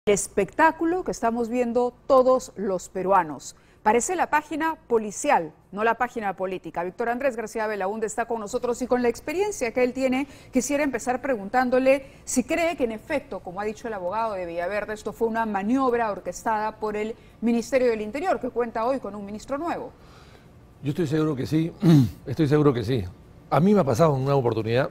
El espectáculo que estamos viendo todos los peruanos. Parece la página policial, no la página política. Víctor Andrés García Belaúnde está con nosotros y con la experiencia que él tiene, quisiera empezar preguntándole si cree que en efecto, como ha dicho el abogado de Villaverde, esto fue una maniobra orquestada por el Ministerio del Interior, que cuenta hoy con un ministro nuevo. Yo estoy seguro que sí, A mí me ha pasado una oportunidad,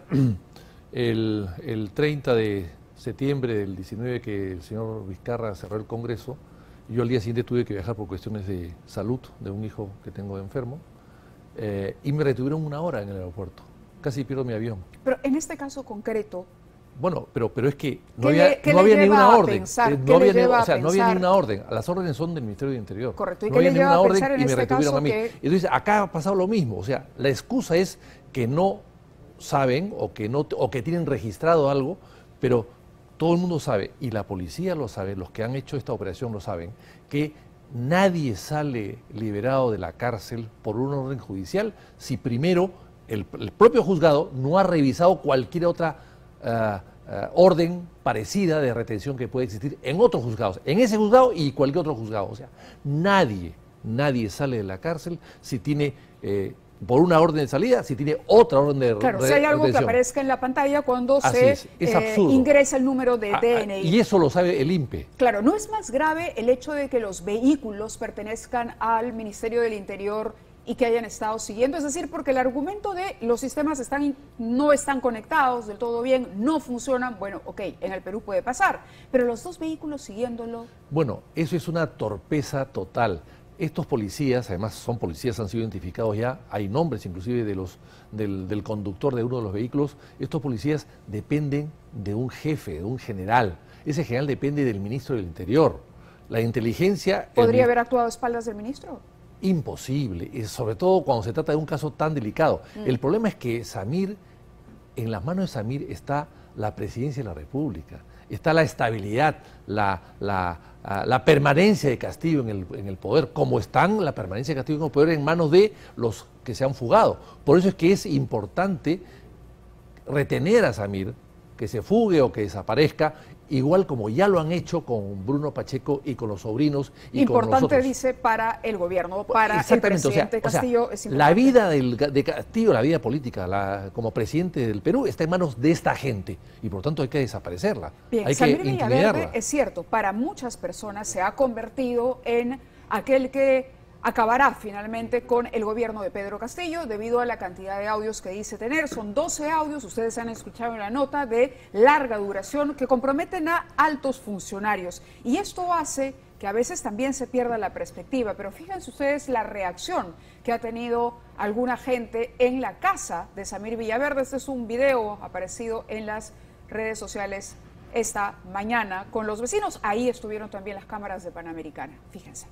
el 30 de septiembre del 19 que el señor Vizcarra cerró el Congreso, yo al día siguiente tuve que viajar por cuestiones de salud de un hijo que tengo enfermo y me retuvieron 1 hora en el aeropuerto, casi pierdo mi avión. Pero en este caso concreto... Bueno, pero es que no había ninguna orden, no había ninguna orden, las órdenes son del Ministerio del Interior. Correcto, ¿y no qué le había lleva ninguna a pensar orden en y me este retuvieron caso a mí. que... Entonces acá ha pasado lo mismo, o sea, la excusa es que no saben o que tienen registrado algo, pero todo el mundo sabe, y la policía lo sabe, los que han hecho esta operación lo saben, que nadie sale liberado de la cárcel por una orden judicial si primero el propio juzgado no ha revisado cualquier otra orden parecida de retención que puede existir en otros juzgados, en ese juzgado y cualquier otro juzgado. O sea, nadie sale de la cárcel si tiene... por una orden de salida, si tiene otra orden de Claro, si hay algo que aparezca en la pantalla cuando es ingresa el número de DNI. Y eso lo sabe el INPE. Claro, ¿no es más grave el hecho de que los vehículos pertenezcan al Ministerio del Interior y que hayan estado siguiendo? Es decir, porque el argumento de los sistemas no están conectados del todo bien, no funcionan, bueno, ok, en el Perú puede pasar, pero los dos vehículos siguiéndolo... Bueno, eso es una torpeza total. Estos policías, además son policías, han sido identificados ya, hay nombres inclusive del conductor de uno de los vehículos. Estos policías dependen de un jefe, de un general. Ese general depende del ministro del Interior. La inteligencia... ¿Podría haber actuado a espaldas del ministro? Imposible, y sobre todo cuando se trata de un caso tan delicado. El problema es que en las manos de Samir está la presidencia de la República, está la estabilidad, la permanencia de Castillo en el poder, como están la permanencia de Castillo en el poder en manos de los que se han fugado. Por eso es que es importante retener a Samir, que se fugue o que desaparezca, igual como ya lo han hecho con Bruno Pacheco y con los sobrinos y con nosotros. Importante, dice, para el gobierno, para el presidente Castillo. Es la vida de Castillo, la vida política, como presidente del Perú, está en manos de esta gente y por lo tanto hay que desaparecerla. Bien, hay Samir que Villaverde, intimidarla. es cierto, para muchas personas se ha convertido en aquel que acabará finalmente con el gobierno de Pedro Castillo debido a la cantidad de audios que dice tener. Son 12 audios, ustedes han escuchado en la nota, de larga duración que comprometen a altos funcionarios. Y esto hace que a veces también se pierda la perspectiva. Pero fíjense ustedes la reacción que ha tenido alguna gente en la casa de Samir Villaverde. Este es un video aparecido en las redes sociales esta mañana con los vecinos. Ahí estuvieron también las cámaras de Panamericana. Fíjense.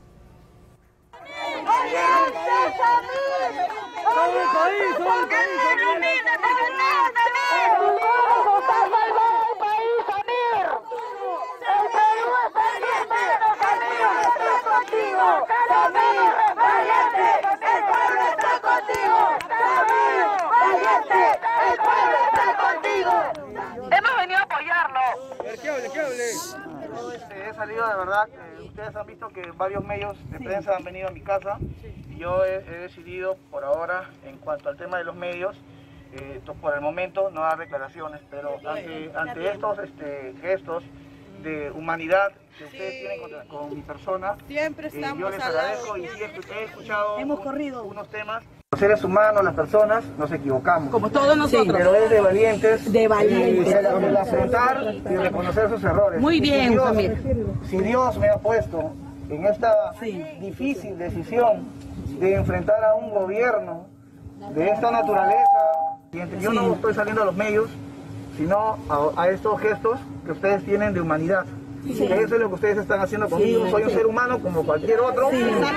Hemos venido a apoyarlo. Yo he salido de verdad, ustedes han visto que varios medios de prensa han venido a mi casa y yo he decidido por ahora, en cuanto al tema de los medios, por el momento no dar declaraciones, pero ante estos gestos de humanidad que ustedes tienen con mi persona, Siempre estamos yo les al lado. agradezco y sí he escuchado unos temas. Los seres humanos, las personas, nos equivocamos. Como todos nosotros. Pero es de valientes. De valientes. El afrontar y reconocer sus errores. Muy bien, Si Samir. Si Dios me ha puesto en esta difícil decisión de enfrentar a un gobierno de esta naturaleza, yo no estoy saliendo a los medios, sino a estos gestos que ustedes tienen de humanidad. Eso es lo que ustedes están haciendo conmigo. Soy un ser humano como cualquier otro.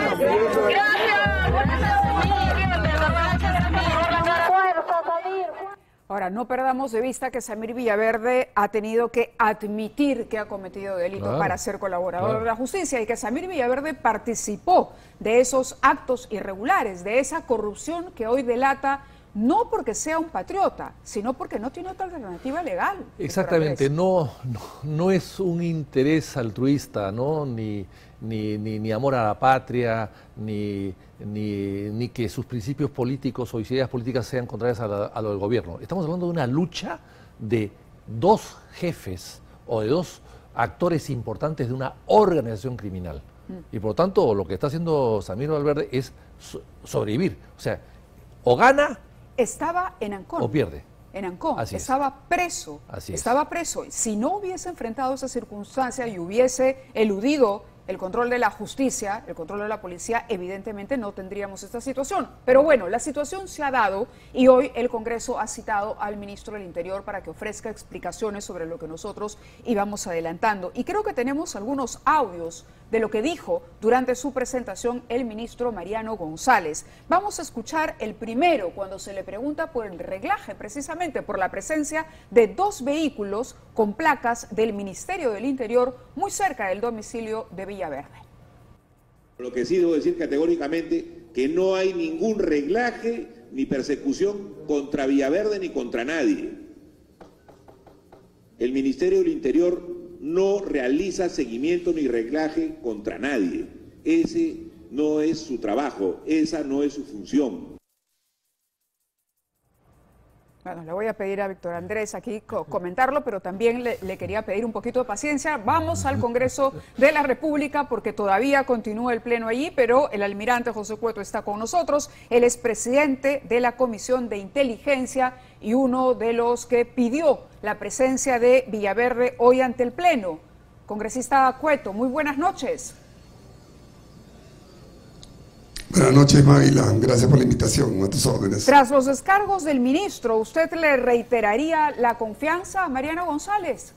Ahora, no perdamos de vista que Samir Villaverde ha tenido que admitir que ha cometido delito para ser colaborador de la justicia y que Samir Villaverde participó de esos actos irregulares, de esa corrupción que hoy delata no porque sea un patriota, sino porque no tiene otra alternativa legal. Exactamente, no es un interés altruista, ¿no? Ni amor a la patria, ni que sus principios políticos o ideas políticas sean contrarias a lo del gobierno. Estamos hablando de una lucha de dos jefes o de dos actores importantes de una organización criminal. Y por lo tanto, lo que está haciendo Samir Valverde es sobrevivir. O sea, o gana... Estaba en Ancón. O pierde. En Ancón. Así estaba preso. Así es. Estaba preso. Si no hubiese enfrentado esa circunstancia y hubiese eludido el control de la justicia, el control de la policía, evidentemente no tendríamos esta situación. Pero bueno, la situación se ha dado y hoy el Congreso ha citado al ministro del Interior para que ofrezca explicaciones sobre lo que nosotros íbamos adelantando. Y creo que tenemos algunos audios de lo que dijo durante su presentación el ministro Mariano González. Vamos a escuchar el primero cuando se le pregunta por el reglaje, precisamente por la presencia de dos vehículos con placas del Ministerio del Interior muy cerca del domicilio de Villaverde. Lo que sí debo decir categóricamente que no hay ningún reglaje ni persecución contra Villaverde ni contra nadie. El Ministerio del Interior no realiza seguimiento ni reglaje contra nadie. Ese no es su trabajo, esa no es su función. Bueno, le voy a pedir a Víctor Andrés aquí comentarlo, pero también le quería pedir un poquito de paciencia. Vamos al Congreso de la República porque todavía continúa el pleno allí, pero el almirante José Cueto está con nosotros. Él es presidente de la Comisión de Inteligencia y uno de los que pidió la presencia de Villaverde hoy ante el pleno. Congresista Cueto, muy buenas noches. Buenas noches, Mávila. Gracias por la invitación. A tus órdenes. Tras los descargos del ministro, ¿usted le reiteraría la confianza a Mariano González?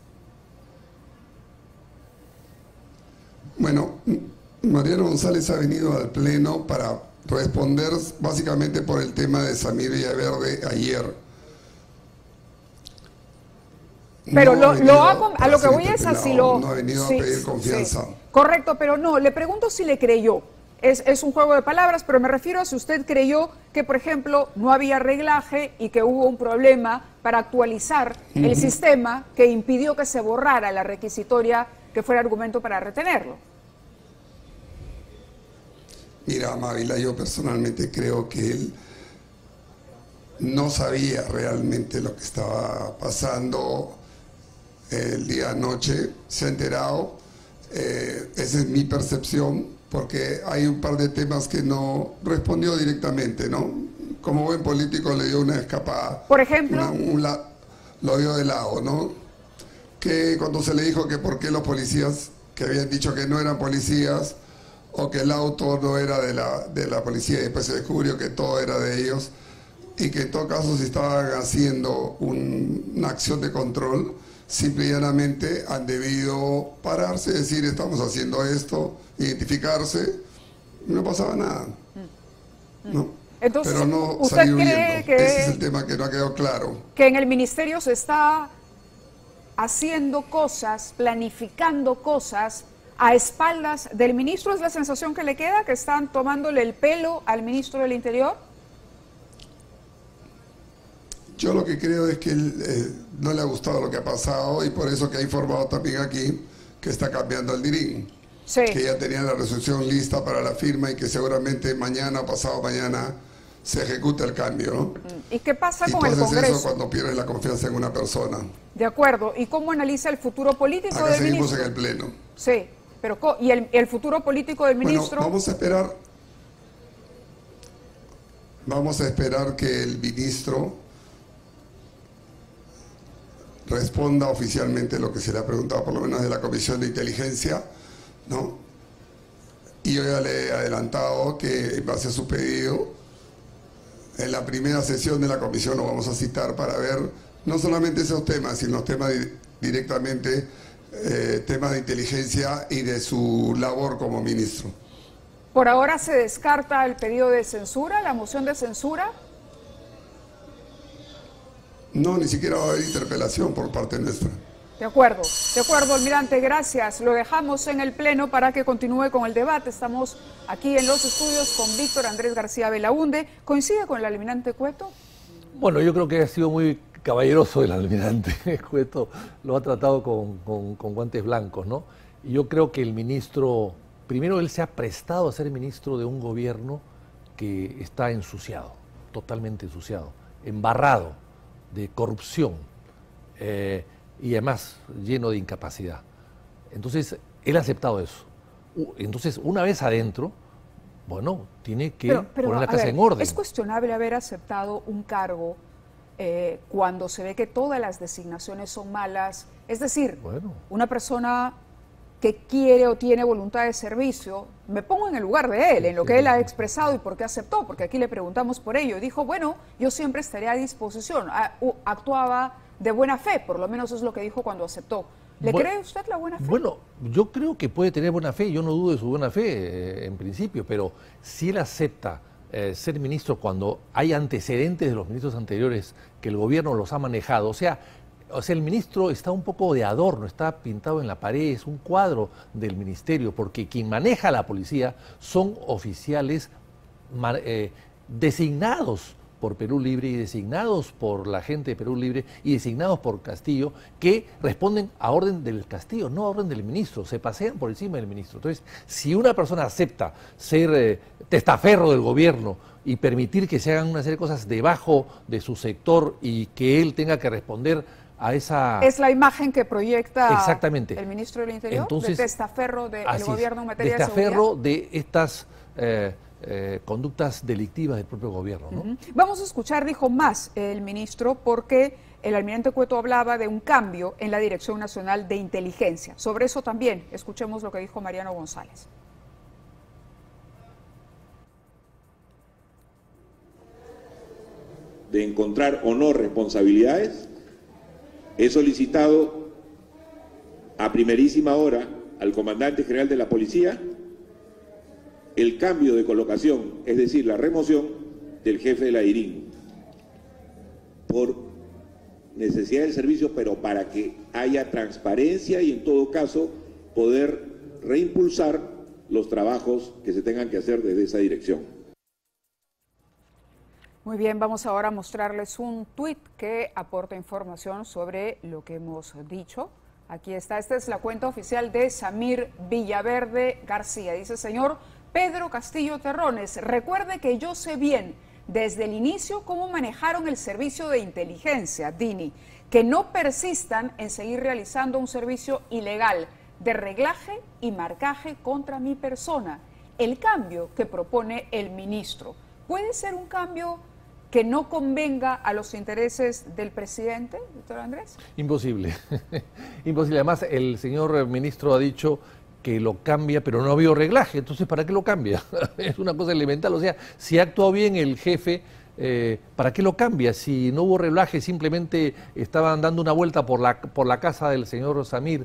Bueno, Mariano González ha venido al Pleno para responder básicamente por el tema de Samir Villaverde ayer. Pero no a lo que voy es así no ha venido a pedir confianza. Sí. Correcto, pero no, le pregunto si le creyó. Es un juego de palabras, pero me refiero a si usted creyó que, por ejemplo, no había reglaje y que hubo un problema para actualizar el sistema que impidió que se borrara la requisitoria que fuera argumento para retenerlo. Mira, Mávila, yo personalmente creo que él no sabía realmente lo que estaba pasando el día de anoche, se ha enterado, esa es mi percepción, porque hay un par de temas que no respondió directamente, ¿no? Como buen político le dio una escapada. Por ejemplo. Lo dio de lado, ¿no? Que cuando se le dijo que por qué los policías, que habían dicho que no eran policías, o que el auto no era de la policía, y después se descubrió que todo era de ellos, y que en todo caso si estaban haciendo una acción de control, simple y llanamente han debido pararse, decir estamos haciendo esto, identificarse, no pasaba nada, ¿no? Entonces, pero no ¿usted salir cree huyendo. que Ese es el tema que no ha quedado claro. Que en el ministerio se está haciendo cosas, planificando cosas a espaldas del ministro? ¿Es la sensación que le queda, que están tomándole el pelo al ministro del Interior? Yo lo que creo es que él no le ha gustado lo que ha pasado y por eso que ha informado también aquí que está cambiando el DIRÍN. Sí. Que ya tenía la resolución lista para la firma y que seguramente mañana o pasado mañana se ejecute el cambio, ¿no? ¿Y qué pasa y con el Congreso? Eso cuando pierdes la confianza en una persona. De acuerdo. ¿Y cómo analiza el futuro político Acá del seguimos ministro? en el Pleno. Sí, pero ¿y el futuro político del ministro? Bueno, vamos a esperar que el ministro responda oficialmente lo que se le ha preguntado, por lo menos de la Comisión de Inteligencia, ¿no? Y yo ya le he adelantado que en base a su pedido, en la primera sesión de la comisión lo vamos a citar para ver no solamente esos temas, sino temas directamente, temas de inteligencia y de su labor como ministro. ¿Por ahora se descarta el pedido de censura, la moción de censura? No, ni siquiera va a haber interpelación por parte nuestra. De acuerdo, almirante, gracias. Lo dejamos en el Pleno para que continúe con el debate. Estamos aquí en los estudios con Víctor Andrés García Belaúnde. ¿Coincide con el almirante Cueto? Bueno, yo creo que ha sido muy caballeroso el almirante Cueto, lo ha tratado con guantes blancos, ¿no? Y yo creo que el ministro, primero él se ha prestado a ser ministro de un gobierno que está ensuciado, totalmente ensuciado, embarrado de corrupción y además lleno de incapacidad. Entonces, él ha aceptado eso. Entonces, una vez adentro, bueno, tiene que poner la casa en orden. Es cuestionable haber aceptado un cargo cuando se ve que todas las designaciones son malas. Es decir, una persona que quiere o tiene voluntad de servicio, me pongo en el lugar de él, en lo que él ha expresado y por qué aceptó, porque aquí le preguntamos por ello. Y dijo, bueno, yo siempre estaré a disposición. Actuaba de buena fe, por lo menos es lo que dijo cuando aceptó. ¿Le cree usted la buena fe? Bueno, yo creo que puede tener buena fe, yo no dudo de su buena fe en principio, pero si él acepta ser ministro cuando hay antecedentes de los ministros anteriores que el gobierno los ha manejado, o sea, el ministro está un poco de adorno, está pintado en la pared, es un cuadro del ministerio, porque quien maneja la policía son oficiales designados por Perú Libre y designados por la gente de Perú Libre y designados por Castillo, que responden a orden del Castillo, no a orden del ministro, se pasean por encima del ministro. Entonces, si una persona acepta ser testaferro del gobierno y permitir que se hagan una serie de cosas debajo de su sector y que él tenga que responder a esa... Es la imagen que proyecta exactamente el ministro del Interior, entonces, de testaferro del gobierno en materia de testaferro seguridad. de estas... conductas delictivas del propio gobierno, ¿no? Vamos a escuchar, dijo más el ministro, porque el almirante Cueto hablaba de un cambio en la Dirección Nacional de Inteligencia. Sobre eso también escuchemos lo que dijo Mariano González. De encontrar o no responsabilidades, he solicitado a primerísima hora al comandante general de la policía el cambio de colocación, es decir, la remoción del jefe de la DIRIN, por necesidad del servicio, pero para que haya transparencia y en todo caso poder reimpulsar los trabajos que se tengan que hacer desde esa dirección. Muy bien, vamos ahora a mostrarles un tuit que aporta información sobre lo que hemos dicho. Aquí está, esta es la cuenta oficial de Samir Villaverde García. Dice, señor Pedro Castillo Terrones, recuerde que yo sé bien desde el inicio cómo manejaron el servicio de inteligencia, DINI, que no persistan en seguir realizando un servicio ilegal de reglaje y marcaje contra mi persona. El cambio que propone el ministro, ¿puede ser un cambio que no convenga a los intereses del presidente, doctor Andrés? Imposible, imposible. Además, el señor ministro ha dicho que lo cambia, pero no ha habido reglaje, entonces ¿para qué lo cambia? Es una cosa elemental, o sea, si ha actuado bien el jefe, ¿para qué lo cambia? Si no hubo reglaje, simplemente estaban dando una vuelta por la casa del señor Samir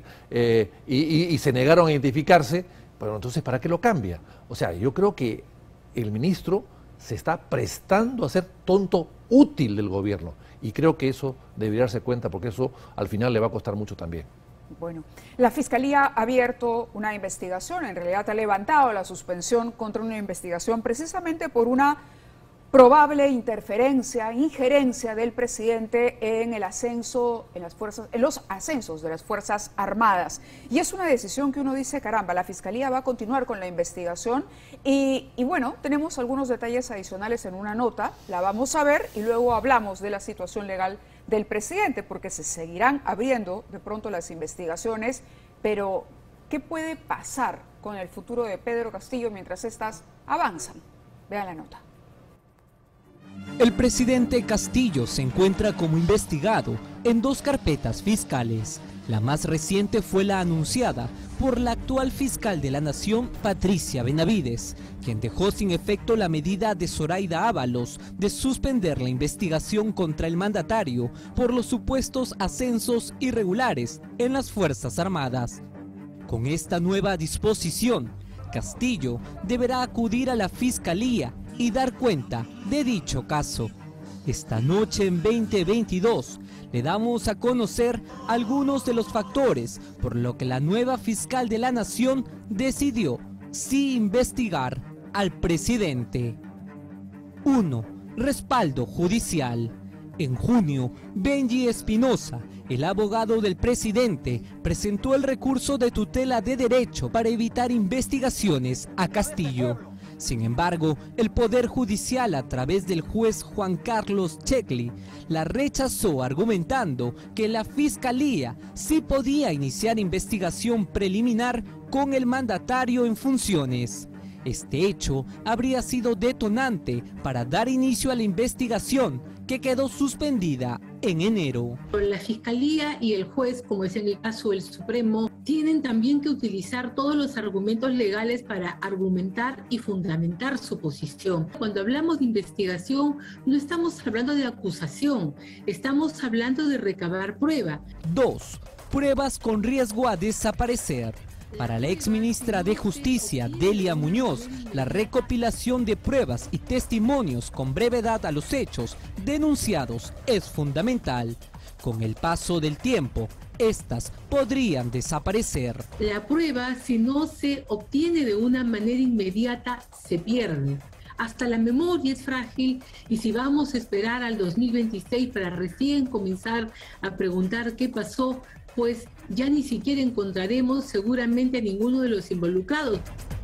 y se negaron a identificarse, bueno, entonces ¿para qué lo cambia? O sea, yo creo que el ministro se está prestando a ser tonto útil del gobierno y creo que eso debería darse cuenta porque eso al final le va a costar mucho también. Bueno, la Fiscalía ha abierto una investigación, en realidad ha levantado la suspensión contra una investigación precisamente por una probable injerencia del presidente en el ascenso, en los ascensos de las Fuerzas Armadas. Y es una decisión que uno dice, caramba, la Fiscalía va a continuar con la investigación y bueno, tenemos algunos detalles adicionales en una nota, la vamos a ver y luego hablamos de la situación legal del presidente, porque se seguirán abriendo de pronto las investigaciones, pero ¿qué puede pasar con el futuro de Pedro Castillo mientras estas avanzan? Vean la nota. El presidente Castillo se encuentra como investigado en 2 carpetas fiscales. La más reciente fue la anunciada por la actual fiscal de la Nación, Patricia Benavides, quien dejó sin efecto la medida de Zoraida Ábalos de suspender la investigación contra el mandatario por los supuestos ascensos irregulares en las Fuerzas Armadas. Con esta nueva disposición, Castillo deberá acudir a la Fiscalía y dar cuenta de dicho caso. Esta noche en 2022 le damos a conocer algunos de los factores por lo que la nueva fiscal de la Nación decidió sí investigar al presidente. 1. Respaldo judicial. En junio, Benji Espinosa, el abogado del presidente, presentó el recurso de tutela de derecho para evitar investigaciones a Castillo. Sin embargo, el Poder Judicial, a través del juez Juan Carlos Checli, la rechazó argumentando que la Fiscalía sí podía iniciar investigación preliminar con el mandatario en funciones. Este hecho habría sido detonante para dar inicio a la investigación, que quedó suspendida en enero. La Fiscalía y el juez, como es en el caso del Supremo, tienen también que utilizar todos los argumentos legales para argumentar y fundamentar su posición. Cuando hablamos de investigación, no estamos hablando de acusación, estamos hablando de recabar prueba. 2. Pruebas con riesgo a desaparecer. Para la exministra de Justicia, Delia Muñoz, la recopilación de pruebas y testimonios con brevedad a los hechos denunciados es fundamental. Con el paso del tiempo, estas podrían desaparecer. La prueba, si no se obtiene de una manera inmediata, se pierde. Hasta la memoria es frágil y si vamos a esperar al 2026 para recién comenzar a preguntar qué pasó, pues ya ni siquiera encontraremos seguramente a ninguno de los involucrados.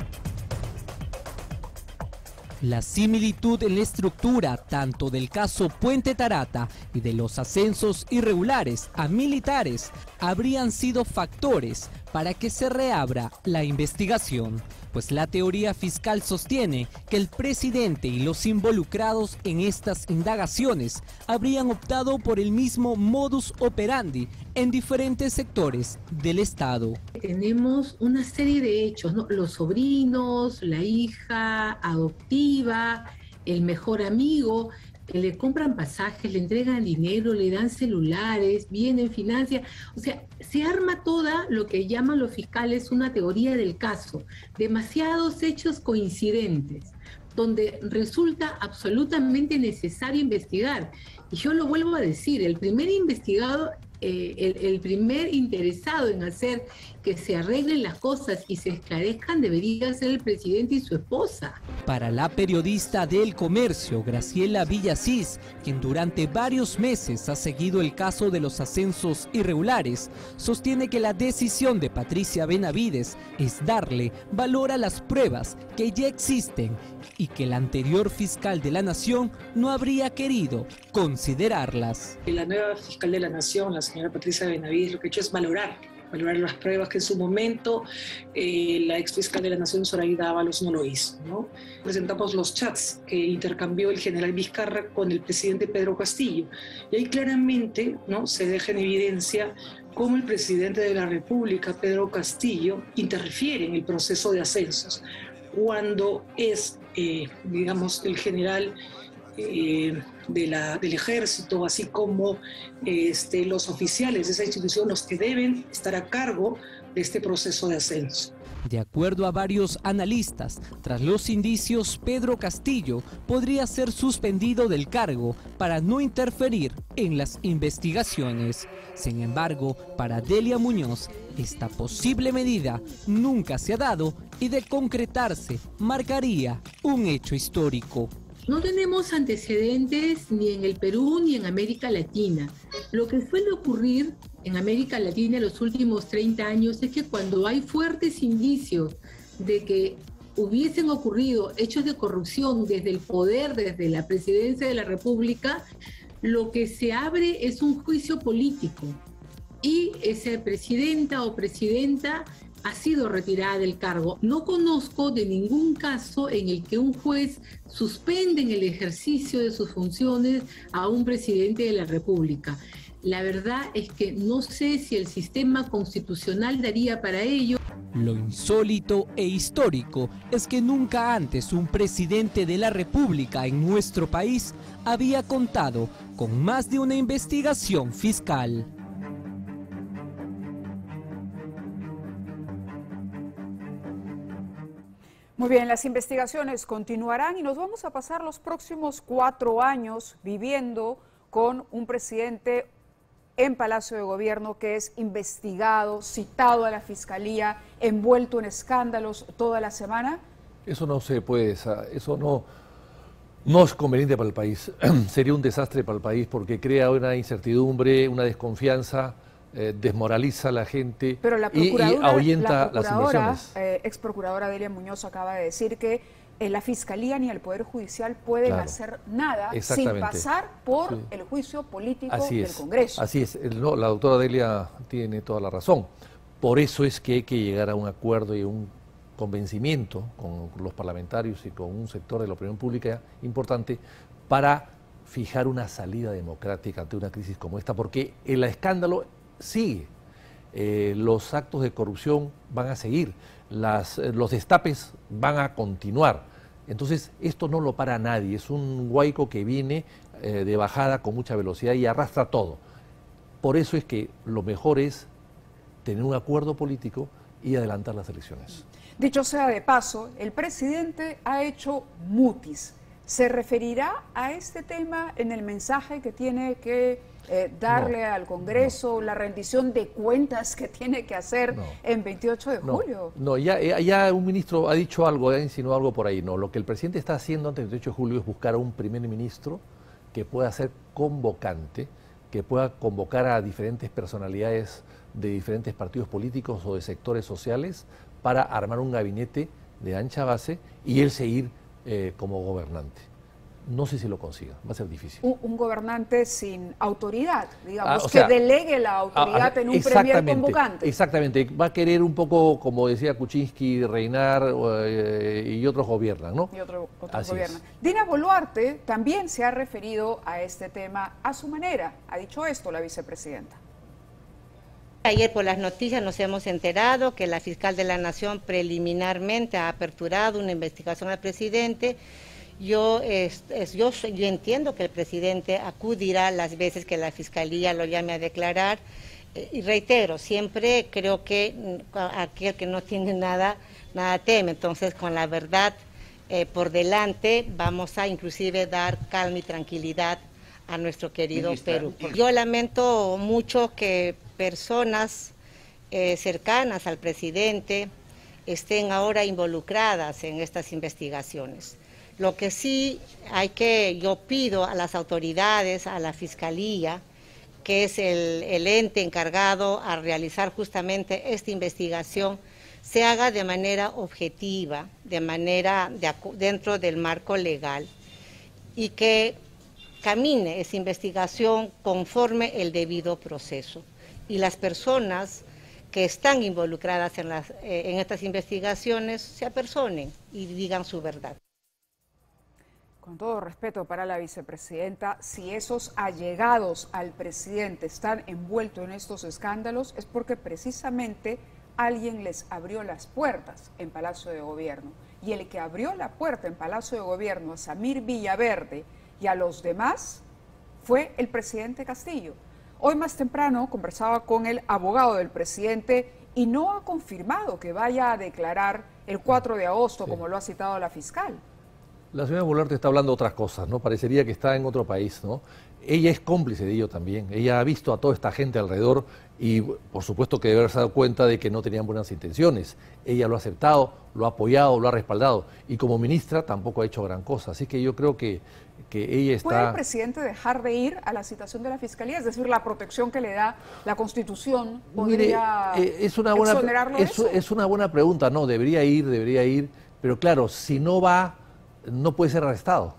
La similitud en la estructura tanto del caso Puente Tarata y de los ascensos irregulares a militares habrían sido factores para que se reabra la investigación, pues la teoría fiscal sostiene que el presidente y los involucrados en estas indagaciones habrían optado por el mismo modus operandi en diferentes sectores del Estado. Tenemos una serie de hechos, ¿no? Los sobrinos, la hija adoptiva, el mejor amigo, que le compran pasajes, le entregan dinero, le dan celulares, vienen, financian. O sea, se arma toda lo que llaman los fiscales una teoría del caso. Demasiados hechos coincidentes, donde resulta absolutamente necesario investigar. Y yo lo vuelvo a decir, el primer investigado, el primer interesado en hacer que se arreglen las cosas y se esclarezcan debería ser el presidente y su esposa. Para la periodista del Comercio, Graciela Villasís, quien durante varios meses ha seguido el caso de los ascensos irregulares, sostiene que la decisión de Patricia Benavides es darle valor a las pruebas que ya existen y que el anterior fiscal de la Nación no habría querido considerarlas. La nueva fiscal de la Nación, la señora Patricia Benavides, lo que ha hecho es valorar las pruebas que en su momento la ex fiscal de la Nación, Zoraida Ábalos, no lo hizo, ¿no? Presentamos los chats que intercambió el general Vizcarra con el presidente Pedro Castillo y ahí claramente, ¿no?, se deja en evidencia cómo el presidente de la República, Pedro Castillo, interfiere en el proceso de ascensos cuando es, digamos, el general del ejército, así como los oficiales de esa institución, los que deben estar a cargo de este proceso de ascenso. De acuerdo a varios analistas, tras los indicios, Pedro Castillo podría ser suspendido del cargo para no interferir en las investigaciones. Sin embargo, para Delia Muñoz, esta posible medida nunca se ha dado y de concretarse, marcaría un hecho histórico. No tenemos antecedentes ni en el Perú ni en América Latina. Lo que suele ocurrir en América Latina en los últimos 30 años es que cuando hay fuertes indicios de que hubiesen ocurrido hechos de corrupción desde el poder, desde la presidencia de la República, lo que se abre es un juicio político y esa presidenta o presidenta ha sido retirada del cargo. No conozco de ningún caso en el que un juez suspende en el ejercicio de sus funciones a un presidente de la República. La verdad es que no sé si el sistema constitucional daría para ello. Lo insólito e histórico es que nunca antes un presidente de la República en nuestro país había contado con más de una investigación fiscal. Muy bien, las investigaciones continuarán y nos vamos a pasar los próximos 4 años viviendo con un presidente en Palacio de Gobierno que es investigado, citado a la Fiscalía, envuelto en escándalos toda la semana. Eso no se puede, eso No es conveniente para el país, sería un desastre para el país porque crea una incertidumbre, una desconfianza, desmoraliza a la gente y ahuyenta las inversiones. Ex procuradora Delia Muñoz acaba de decir que la Fiscalía ni el Poder Judicial pueden hacer nada sin pasar por el juicio político del Congreso. Así es, no, la doctora Delia tiene toda la razón. Por eso es que hay que llegar a un acuerdo y un convencimiento con los parlamentarios y con un sector de la opinión pública importante para fijar una salida democrática ante una crisis como esta, porque el escándalo sigue, los actos de corrupción van a seguir, los destapes van a continuar. Entonces esto no lo para nadie, es un huaico que viene de bajada con mucha velocidad y arrastra todo. Por eso es que lo mejor es tener un acuerdo político y adelantar las elecciones. Dicho sea de paso, el presidente ha hecho mutis. ¿Se referirá a este tema en el mensaje que tiene que darle al Congreso, la rendición de cuentas que tiene que hacer en 28 de julio? No, ya un ministro ha dicho algo, ha insinuado algo por ahí. No, lo que el presidente está haciendo antes del 28 de julio es buscar a un primer ministro que pueda ser convocante, que pueda convocar a diferentes personalidades de diferentes partidos políticos o de sectores sociales para armar un gabinete de ancha base y él seguir como gobernante. No sé si lo consiga, va a ser difícil. Un gobernante sin autoridad, digamos, que delegue la autoridad en un premier convocante. Exactamente, va a querer un poco, como decía Kuczynski, reinar y otros gobiernan, ¿no? Y otros gobiernan. Dina Boluarte también se ha referido a este tema a su manera. Ha dicho esto la vicepresidenta. Ayer por las noticias nos hemos enterado que la fiscal de la Nación preliminarmente ha aperturado una investigación al presidente. Yo entiendo que el presidente acudirá las veces que la fiscalía lo llame a declarar. Y reitero, siempre creo que aquel que no tiene nada teme. Entonces, con la verdad por delante, vamos a inclusive dar calma y tranquilidad a nuestro querido Perú. Yo lamento mucho que personas cercanas al presidente estén ahora involucradas en estas investigaciones. Lo que sí yo pido a las autoridades, a la Fiscalía, que es el ente encargado a realizar justamente esta investigación, se haga de manera objetiva, dentro del marco legal, y que camine esa investigación conforme el debido proceso. Y las personas que están involucradas en estas investigaciones se apersonen y digan su verdad. Con todo respeto para la vicepresidenta, si esos allegados al presidente están envueltos en estos escándalos es porque precisamente alguien les abrió las puertas en Palacio de Gobierno. Y el que abrió la puerta en Palacio de Gobierno a Samir Villaverde y a los demás fue el presidente Castillo. Hoy más temprano conversaba con el abogado del presidente y no ha confirmado que vaya a declarar el 4 de agosto, como lo ha citado la fiscal. La señora Boluarte está hablando de otras cosas, ¿no? Parecería que está en otro país, ¿no? Ella es cómplice de ello también. Ella ha visto a toda esta gente alrededor y, por supuesto, que debe haberse dado cuenta de que no tenían buenas intenciones. Ella lo ha aceptado, lo ha apoyado, lo ha respaldado. Y como ministra tampoco ha hecho gran cosa. Así que yo creo que ella está... ¿Puede el presidente dejar de ir a la citación de la Fiscalía? Es decir, la protección que le da la Constitución podría exonerarlo de eso. Es una buena pregunta. No, debería ir. Pero claro, si no va, no puede ser arrestado.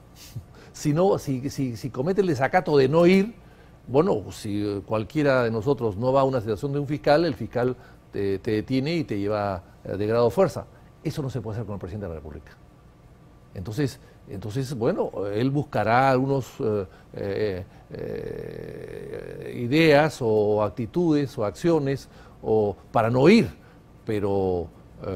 Si comete el desacato de no ir, bueno, si cualquiera de nosotros no va a una citación de un fiscal, el fiscal te detiene y te lleva de grado de fuerza. Eso no se puede hacer con el presidente de la República. Entonces bueno, él buscará algunas ideas o actitudes o acciones para no ir, pero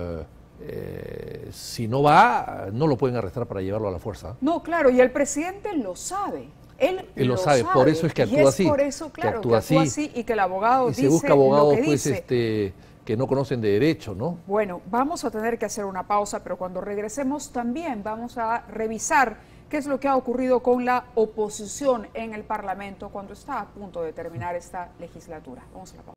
si no va, no lo pueden arrestar para llevarlo a la fuerza. No, claro, y el presidente lo sabe. Él lo sabe, por eso es que actúa así. Y es por eso, claro, que actúa así y que el abogado dice se busca abogados, lo que dice. Que no conocen de derecho, ¿no? Bueno, vamos a tener que hacer una pausa, pero cuando regresemos también vamos a revisar qué es lo que ha ocurrido con la oposición en el Parlamento cuando está a punto de terminar esta legislatura. Vamos a la pausa.